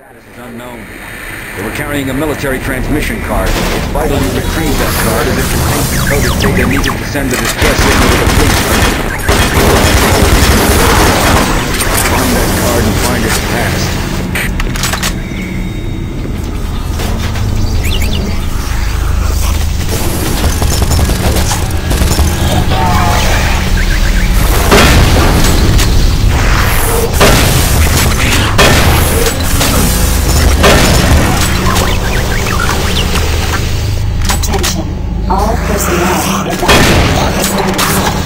Status is unknown. They were carrying a military transmission card. It's vital you retrieve that card as it contains the coded data needed to send the distress signal to the police. Find that card and find its past. All personnel evacuate facilities.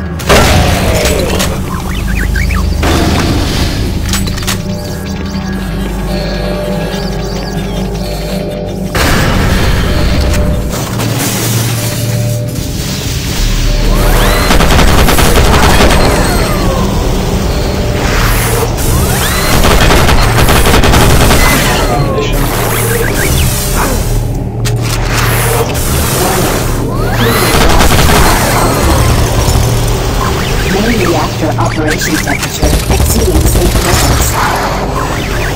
Operation temperature exceeding safe levels.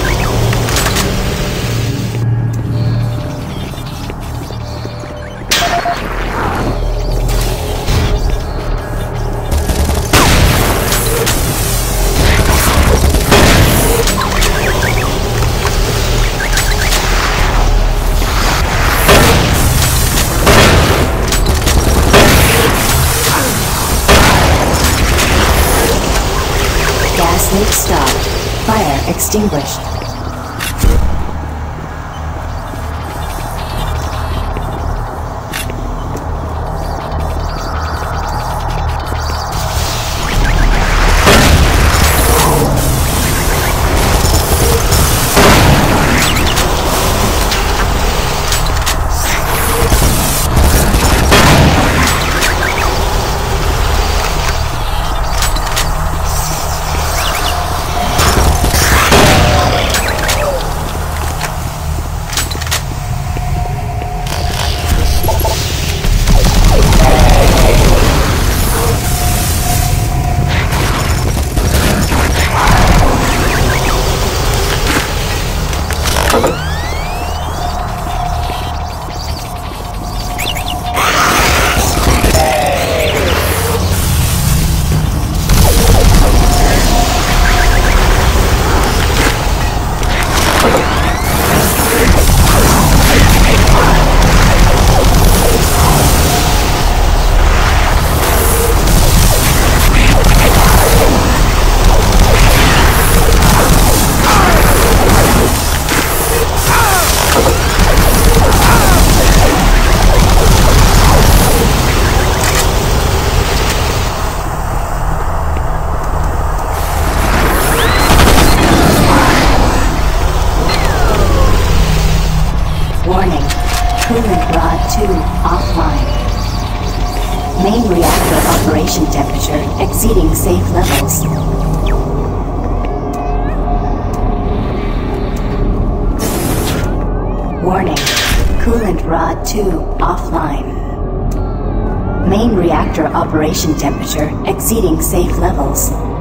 Gas leak stopped. Fire extinguished. Warning, coolant rod 2 offline. Main reactor operation temperature exceeding safe levels. Warning, coolant rod 2 offline. Main reactor operation temperature exceeding safe levels.